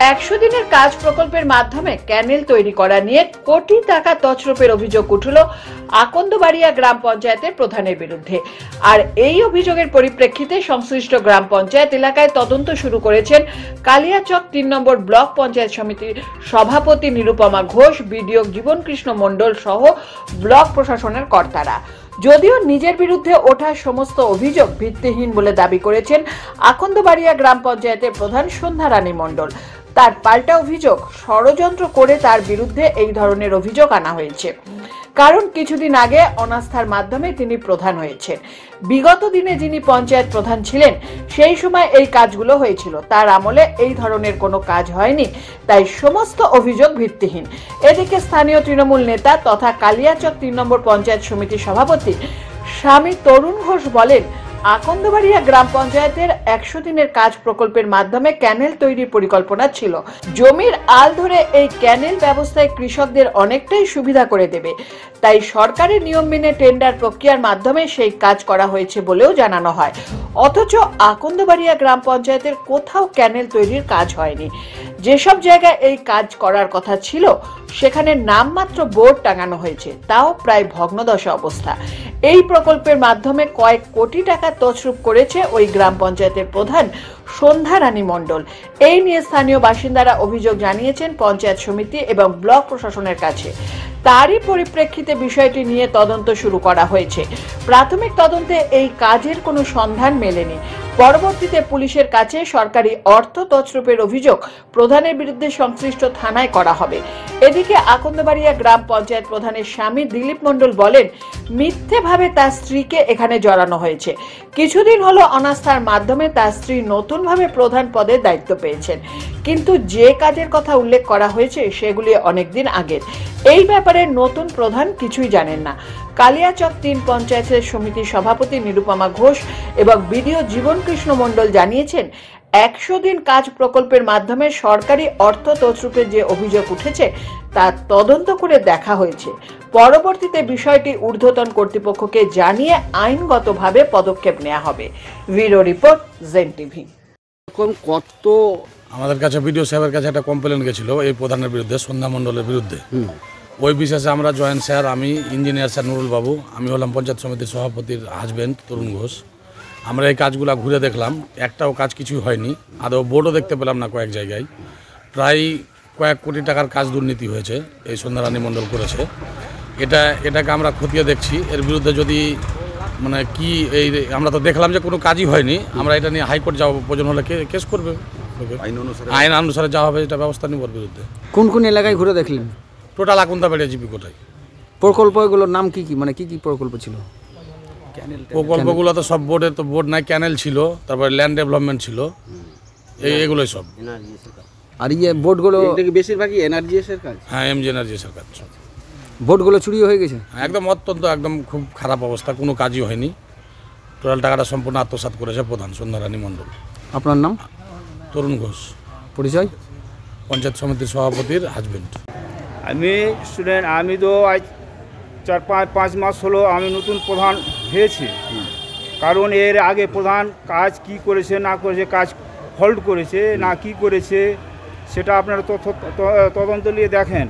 100 দিনের কাজ প্রকল্পের মাধ্যমে ক্যানেল তৈরি করা নিয়ে কোটি টাকা তছরূপের অভিযোগ উঠল আকন্দবাড়িয়া গ্রাম পঞ্চায়েতের প্রধানের বিরুদ্ধে। আর এই অভিযোগের পরিপ্রেক্ষিতে সংশ্লিষ্ট গ্রাম পঞ্চায়েত এলাকায় তদন্ত শুরু করেছেন কালিয়াচক 3 নম্বর ব্লক পঞ্চায়েত সমিতির সভাপতি নিরুপমা ঘোষ, বিডিও জীবনকৃষ্ণ মণ্ডল সহ ব্লক প্রশাসনের কর্তারা। যদিও নিজের বিরুদ্ধে ওঠা সমস্ত অভিযোগ ভিত্তিহীন বলে দাবি করেছেন আকন্দবাড়িয়া গ্রাম পঞ্চায়েতের প্রধান সন্ধ্যা রানী মণ্ডল। তার পাল্টা অভিযোগ, ষড়যন্ত্র করে তার বিরুদ্ধে এই ধরনের অভিযোগ আনা হয়েছে। কারণ কিছুদিন আগে অনাস্থার মাধ্যমে তিনি প্রধান হয়েছেন। বিগত দিনে যিনি পঞ্চায়েত প্রধান ছিলেন সেই সময় এই কাজগুলো হয়েছিল, তার আমলে এই ধরনের কোনো কাজ হয়নি, তাই সমস্ত অভিযোগ ভিত্তিহীন। এদিকে স্থানীয় তৃণমূল নেতা তথা কালিয়াচক 3 নম্বর পঞ্চায়েত সমিতির সভাপতি স্বামী তরুণ ঘোষ বলেন, আকন্দবাড়িয়া গ্রাম পঞ্চায়েতের 100 দিনের কাজ প্রকল্পের মাধ্যমে ক্যানেল তৈরির পরিকল্পনা ছিল। জমির আল ধরে এই ক্যানেল ব্যবস্থায় কৃষকদের অনেকটাই সুবিধা করে দেবে, তাই সরকারের নিয়ম মেনে টেন্ডার প্রক্রিয়ার মাধ্যমে সেই কাজ করা হয়েছে বলেও জানানো হয়। অথচ আকন্দবাড়িয়া গ্রাম পঞ্চায়েতের কোথাও ক্যানেল তৈরির কাজ হয়নি। যেসব জায়গায় এই কাজ করার কথা ছিল সেখানে নামমাত্র বোর্ড টাঙানো হয়েছে, তাও প্রায় ভগ্নদশা অবস্থা। এই প্রকল্পের মাধ্যমে কয়েক কোটি টাকা তছরূপ করেছে ওই গ্রাম পঞ্চায়েতের প্রধান সন্ধ্যা রানী মণ্ডল। এই নিয়ে স্থানীয় বাসিন্দারা অভিযোগ জানিয়েছেন পঞ্চায়েত সমিতি এবং ব্লক প্রশাসনের কাছে। তারই পরিপ্রেক্ষিতে বিষয়টি নিয়ে তদন্ত শুরু করা হয়েছে। প্রাথমিক তদন্তে এই কাজের কোনো সন্ধান মেলেনি। পরবর্তীতে পুলিশের কাছে সরকারি অর্থ তছরূপের অভিযোগ প্রধানের বিরুদ্ধে সংশ্লিষ্ট থানায় করা হবে। এদিকে আকন্দবাড়িয়া গ্রাম পঞ্চায়েত প্রধানের স্বামী দিলীপ মণ্ডল বলেন, মিথ্যেভাবে তার স্ত্রীকে এখানে জড়ানো হয়েছে। কিছুদিন হলো অনাস্থার মাধ্যমে তার স্ত্রী নতুনভাবে প্রধান পদের দায়িত্ব পেয়েছেন, কিন্তু যে কাজের কথা উল্লেখ করা হয়েছে সেগুলি অনেকদিন আগের। এই ব্যাপারে নতুন প্রধান কিছুই জানেন না। কালিয়াচক 3 পঞ্চায়েতের সমিতির সভাপতি নিরুপমা ঘোষ এবং বিডিও জীবনকৃষ্ণ মণ্ডল জানিয়েছেন, 100 দিন কাজ প্রকল্পের মাধ্যমে সরকারি অর্থ তছরূপের যে অভিযোগ উঠেছে তা তদন্ত করে দেখা হয়েছে। পরবর্তীতে বিষয়টি ঊর্ধ্বতন কর্তৃপক্ষকে জানিয়ে আইনগতভাবে পদক্ষেপ নেওয়া হবে। ব্যুরো রিপোর্ট, জেন টিভি। কত আমাদের কাছে বিডিও সাহেবের কাছে একটা কমপ্লেন গেছিল এই প্রধানের বিরুদ্ধে, সন্ধ্যা মণ্ডলের বিরুদ্ধে। ওই বিশেষে আমরা জয়েন্ট স্যার, আমি ইঞ্জিনিয়ার স্যার নুরুল বাবু, আমি হলাম পঞ্চায়েত সমিতির সভাপতির হাজব্যান্ড তরুণ ঘোষ। আমরা এই কাজগুলো ঘুরে দেখলাম, একটাও কাজ কিছুই হয়নি। আদৌ বোর্ডও দেখতে পেলাম না কয়েক জায়গায়। প্রায় কয়েক কোটি টাকার কাজ দুর্নীতি হয়েছে, এই সন্ধ্যা রানী মণ্ডল করেছে। এটাকে আমরা খতিয়ে দেখছি। এর বিরুদ্ধে যদি মানে কি এই আমরা তো দেখলাম যে কোনো কাজই হয়নি, আমরা এটা নিয়ে হাইকোর্ট যাওয়া প্রয়োজন হলে কেস করবে, আইন অনুসারে যাওয়া হবে, এটা ব্যবস্থা নিব। ওর বিরুদ্ধে কোন কোন এলাকায় ঘুরে দেখলেন? টোটাল আকন্দবাড়িয়া জিপি কোটায়। প্রকল্পগুলোর নাম কি কি, মানে কি কি প্রকল্প ছিল? প্রকল্পগুলো তো সব বোর্ডের তো বোর্ড নাই, ক্যানেল ছিল, তারপরে ল্যান্ড ডেভেলপমেন্ট ছিল, এগুলোই সব। আর বোর্ডগুলো বেশিরভাগই এনআরজিএসের কাজ। হ্যাঁ, এমজি এনার্জিএসের কাজ। বোর্ডগুলো চুরি হয়ে গেছে একদম, অত্যন্ত একদম খুব খারাপ অবস্থা, কোনো কাজই হয়নি। টোটাল টাকাটা সম্পূর্ণ আত্মসাৎ করেছে প্রধান সন্ধ্যা রানী মণ্ডল। আপনার নাম? তরুণ ঘোষ, পরিচয়? পঞ্চায়েত সমিতির সভাপতির হাজব্যান্ড। আমি স্টুডেন্ট, আমি তো আজ 4-5 মাস হলো আমি নতুন প্রধান হয়েছি। কারণ এর আগে প্রধান কাজ কি করেছে না করেছে, কাজ হল্ড করেছে না কি করেছে, সেটা আপনারা তদন্ত নিয়ে দেখেন।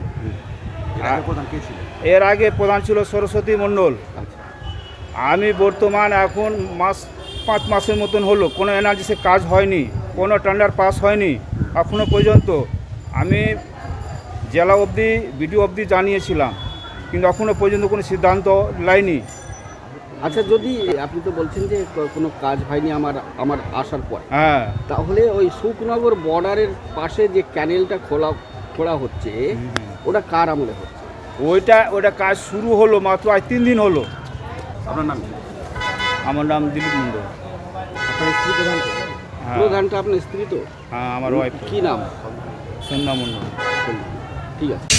এর আগে প্রধান ছিল সরস্বতী মণ্ডল। আমি বর্তমান এখন 5 মাসের মতন হলো, কোনো এনার্জিসে কাজ হয়নি, কোনো টেন্ডার পাস হয়নি এখনও পর্যন্ত। আমি জেলা অবধি, বিডিও অবধি জানিয়েছিলাম, কিন্তু এখনও পর্যন্ত কোনো সিদ্ধান্ত নেয়নি। আচ্ছা, যদি আপনি তো বলছেন যে কোনো কাজ হয়নি আমার আসার পর, হ্যাঁ, তাহলে ওই সুখনগর বর্ডারের পাশে যে ক্যানেলটা খোলা হচ্ছে, ওটা কার আমলে হচ্ছে? ওইটা কাজ শুরু হলো মাত্র আজ 3 দিন হলো। আপনার নাম? আমার নাম দিলীপ মণ্ডল। আপনার স্ত্রী প্রধান? প্রধানটা আপনার স্ত্রী তো? হ্যাঁ, আমার ওয়াইফ। কি নাম? সন্ধ্যা মণ্ডল। ঠিক আছে।